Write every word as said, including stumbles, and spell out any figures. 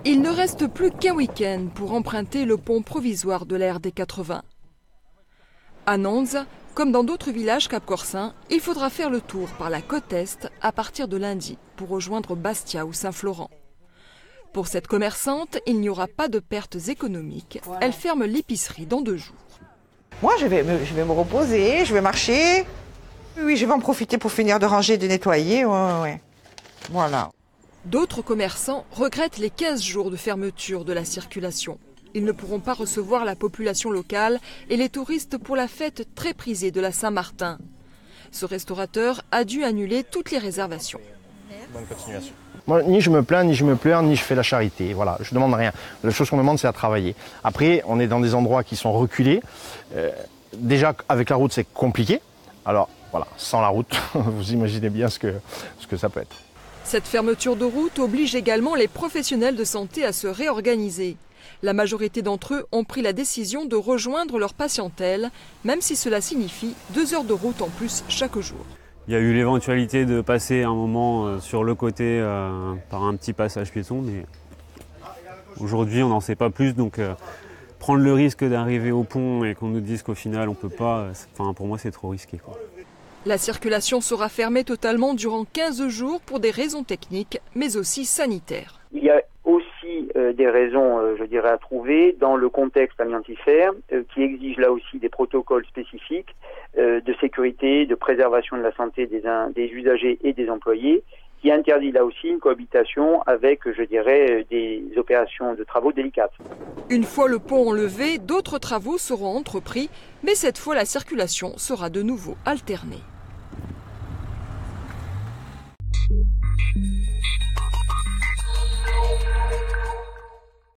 Il ne reste plus qu'un week-end pour emprunter le pont provisoire de la R D quatre-vingts. À Nons, comme dans d'autres villages capcorçins, il faudra faire le tour par la côte Est à partir de lundi pour rejoindre Bastia ou Saint-Florent. Pour cette commerçante, il n'y aura pas de pertes économiques. Elle ferme l'épicerie dans deux jours. Moi, je vais, me, je vais me reposer, je vais marcher. Oui, je vais en profiter pour finir de ranger, de nettoyer. Ouais, ouais. Voilà. D'autres commerçants regrettent les quinze jours de fermeture de la circulation. Ils ne pourront pas recevoir la population locale et les touristes pour la fête très prisée de la Saint-Martin. Ce restaurateur a dû annuler toutes les réservations. Bonne continuation. Moi, ni je me plains, ni je me pleure, ni je fais la charité. Voilà, je ne demande rien. La chose qu'on me demande, c'est à travailler. Après, on est dans des endroits qui sont reculés. Euh, déjà, avec la route, c'est compliqué. Alors, voilà, sans la route, vous imaginez bien ce que, ce que ça peut être. Cette fermeture de route oblige également les professionnels de santé à se réorganiser. La majorité d'entre eux ont pris la décision de rejoindre leur patientèle, même si cela signifie deux heures de route en plus chaque jour. Il y a eu l'éventualité de passer un moment sur le côté euh, par un petit passage piéton, mais aujourd'hui on n'en sait pas plus, donc euh, prendre le risque d'arriver au pont et qu'on nous dise qu'au final on ne peut pas, enfin, pour moi c'est trop risqué, quoi. La circulation sera fermée totalement durant quinze jours pour des raisons techniques, mais aussi sanitaires. Il y a aussi euh, des raisons, euh, je dirais, à trouver dans le contexte amiantifère, euh, qui exige là aussi des protocoles spécifiques euh, de sécurité, de préservation de la santé des, des usagers et des employés, qui interdit là aussi une cohabitation avec, je dirais, des opérations de travaux délicates. Une fois le pont enlevé, d'autres travaux seront entrepris, mais cette fois la circulation sera de nouveau alternée.